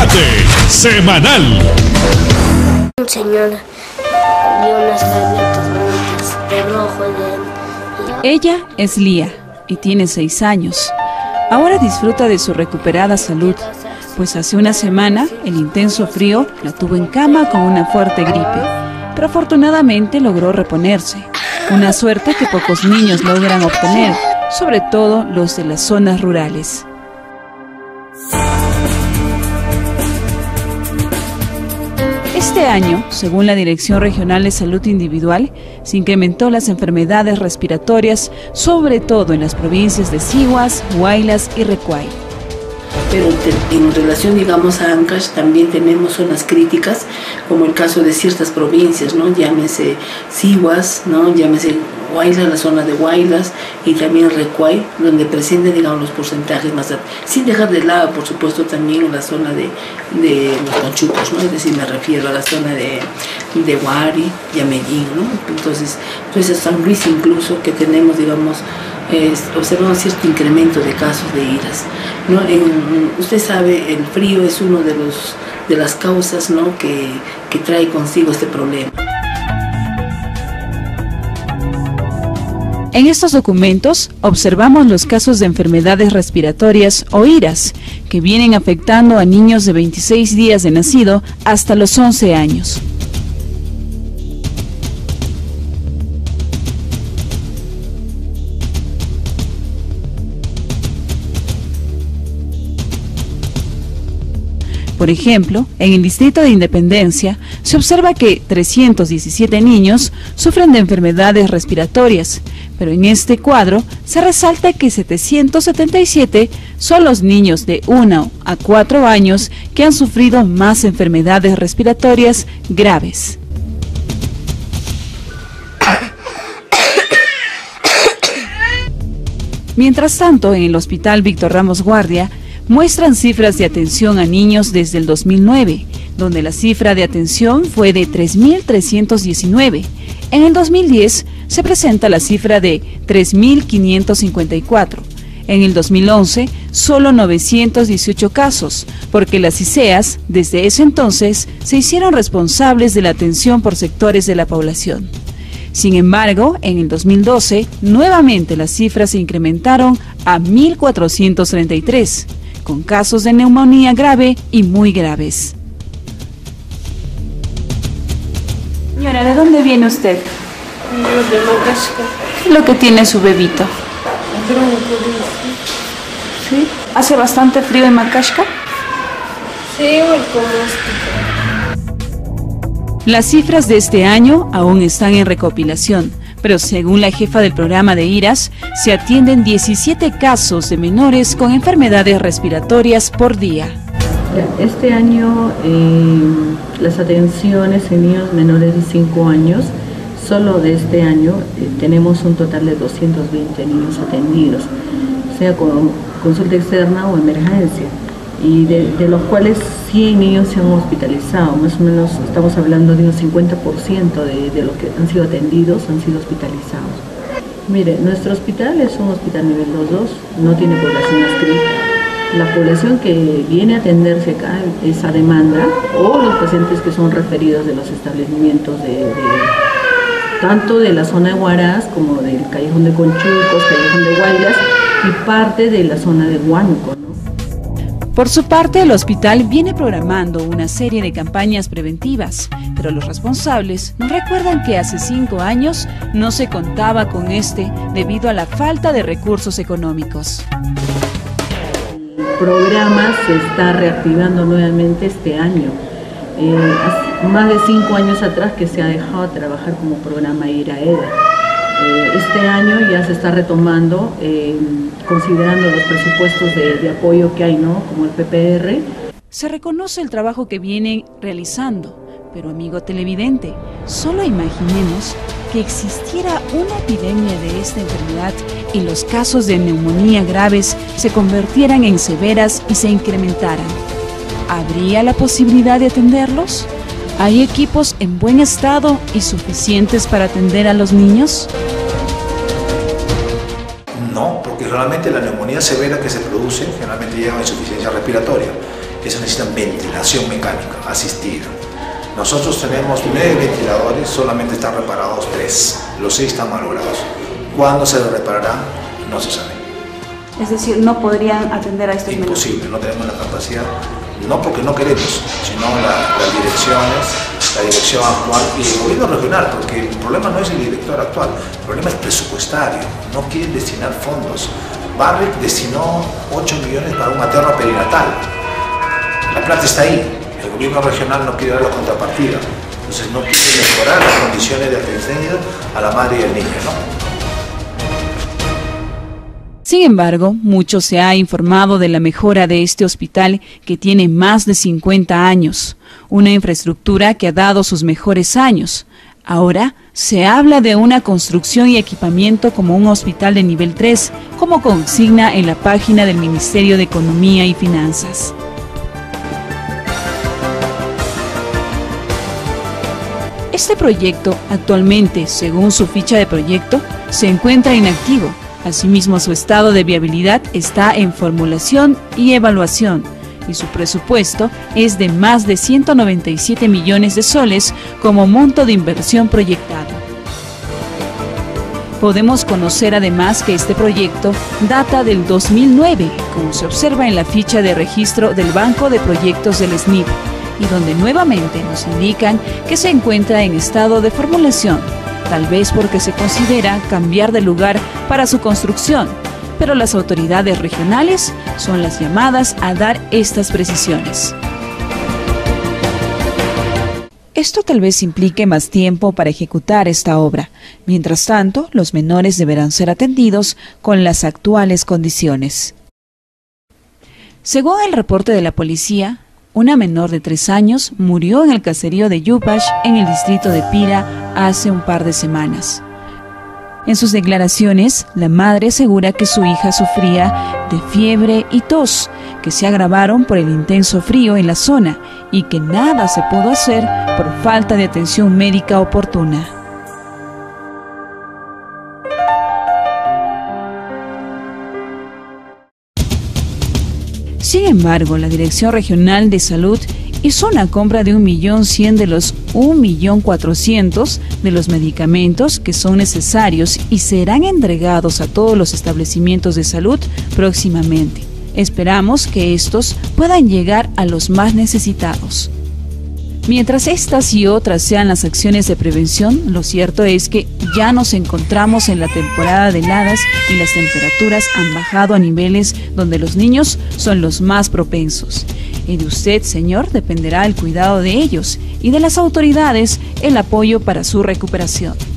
Debate semanal. Un señor vio unas galletas bonitas de rojo y Ella es Lía y tiene 6 años. Ahora disfruta de su recuperada salud, pues hace una semana el intenso frío la tuvo en cama con una fuerte gripe, pero afortunadamente logró reponerse. Una suerte que pocos niños logran obtener, sobre todo los de las zonas rurales. Este año, según la Dirección Regional de Salud Individual, se incrementó las enfermedades respiratorias, sobre todo en las provincias de Sihuas, Huaylas y Recuay. Pero en relación, digamos, a Ancash también tenemos zonas críticas, como el caso de ciertas provincias, ¿no? Llámese Sihuas, ¿no? Llámese Huaylas, la zona de Huaylas, y también Recuay, donde presenten, digamos, los porcentajes más altos. Sin dejar de lado, por supuesto, también la zona de los conchucos, ¿no? Es decir, me refiero a la zona de Huari y a Medellín, ¿no? Entonces San Luis incluso, que tenemos, digamos, observamos cierto incremento de casos de iras, ¿no? Usted sabe, el frío es uno de las causas, ¿no? que trae consigo este problema. En estos documentos observamos los casos de enfermedades respiratorias o iras que vienen afectando a niños de 26 días de nacido hasta los 11 años. Por ejemplo, en el distrito de Independencia se observa que 317 niños sufren de enfermedades respiratorias, pero en este cuadro se resalta que 777 son los niños de 1 a 4 años que han sufrido más enfermedades respiratorias graves. Mientras tanto, en el Hospital Víctor Ramos Guardia, muestran cifras de atención a niños desde el 2009, donde la cifra de atención fue de 3.319. En el 2010 se presenta la cifra de 3.554. En el 2011, solo 918 casos, porque las ICEAS, desde ese entonces, se hicieron responsables de la atención por sectores de la población. Sin embargo, en el 2012, nuevamente las cifras se incrementaron a 1.433. con casos de neumonía grave y muy graves. Señora, ¿de dónde viene usted? De Macashca. ¿Qué es lo que tiene su bebito? ¿Sí? ¿Hace bastante frío en Macashca? Sí, igual como Las cifras de este año aún están en recopilación, pero según la jefa del programa de IRAS, se atienden 17 casos de menores con enfermedades respiratorias por día. Este año las atenciones en niños menores de 5 años, solo de este año tenemos un total de 220 niños atendidos, sea con consulta externa o emergencia, y de los cuales 100 niños se han hospitalizado, más o menos estamos hablando de un 50% de los que han sido atendidos han sido hospitalizados. Mire, nuestro hospital es un hospital nivel 2.2, no tiene población adscrita. La población que viene a atenderse acá es a demanda, o los pacientes que son referidos de los establecimientos tanto de la zona de Huaraz como del Callejón de Conchucos, Callejón de Huaylas y parte de la zona de Huánuco, ¿no? Por su parte, el hospital viene programando una serie de campañas preventivas, pero los responsables nos recuerdan que hace 5 años no se contaba con debido a la falta de recursos económicos. El programa se está reactivando nuevamente este año. Hace más de 5 años atrás que se ha dejado de trabajar como programa IRAEDA. Este año ya se está retomando, considerando los presupuestos de apoyo que hay, ¿no? Como el PPR. Se reconoce el trabajo que vienen realizando, pero amigo televidente, solo imaginemos que existiera una epidemia de esta enfermedad y los casos de neumonía graves se convirtieran en severas y se incrementaran. ¿Habría la posibilidad de atenderlos? ¿Hay equipos en buen estado y suficientes para atender a los niños? No, porque realmente la neumonía severa que se produce generalmente lleva a insuficiencia respiratoria. que se necesitan ventilación mecánica asistida. Nosotros tenemos 9 ventiladores, solamente están reparados 3, los 6 están malogrados. ¿Cuándo se repararán? No se sabe. Es decir, no podrían atender a estos menores. Imposible, no tenemos la capacidad, no porque no queremos, sino las direcciones, la dirección actual y el gobierno regional, porque el problema no es el director actual, el problema es presupuestario, no quieren destinar fondos. Barrick destinó 8 millones para un materno perinatal, la plata está ahí, el gobierno regional no quiere dar la contrapartida, entonces no quiere mejorar las condiciones de atención a la madre y al niño, ¿no? Sin embargo, mucho se ha informado de la mejora de este hospital que tiene más de 50 años, una infraestructura que ha dado sus mejores años. Ahora se habla de una construcción y equipamiento como un hospital de nivel 3, como consigna en la página del Ministerio de Economía y Finanzas. Este proyecto actualmente, según su ficha de proyecto, se encuentra inactivo. Asimismo, su estado de viabilidad está en formulación y evaluación, y su presupuesto es de más de 197 millones de soles como monto de inversión proyectado. Podemos conocer además que este proyecto data del 2009, como se observa en la ficha de registro del Banco de Proyectos del SNIP, y donde nuevamente nos indican que se encuentra en estado de formulación, tal vez porque se considera cambiar de lugar para su construcción, pero las autoridades regionales son las llamadas a dar estas precisiones. Esto tal vez implique más tiempo para ejecutar esta obra. Mientras tanto, los menores deberán ser atendidos con las actuales condiciones. Según el reporte de la policía, una menor de 3 años murió en el caserío de Yupash, en el distrito de Pira, hace un par de semanas. En sus declaraciones, la madre asegura que su hija sufría de fiebre y tos, que se agravaron por el intenso frío en la zona y que nada se pudo hacer por falta de atención médica oportuna. Sin embargo, la Dirección Regional de Salud hizo una compra de 1.100.000 de los 1.400.000 de los medicamentos que son necesarios y serán entregados a todos los establecimientos de salud próximamente. Esperamos que estos puedan llegar a los más necesitados. Mientras estas y otras sean las acciones de prevención, lo cierto es que ya nos encontramos en la temporada de heladas y las temperaturas han bajado a niveles donde los niños son los más propensos. Y de usted, señor, dependerá el cuidado de ellos y de las autoridades el apoyo para su recuperación.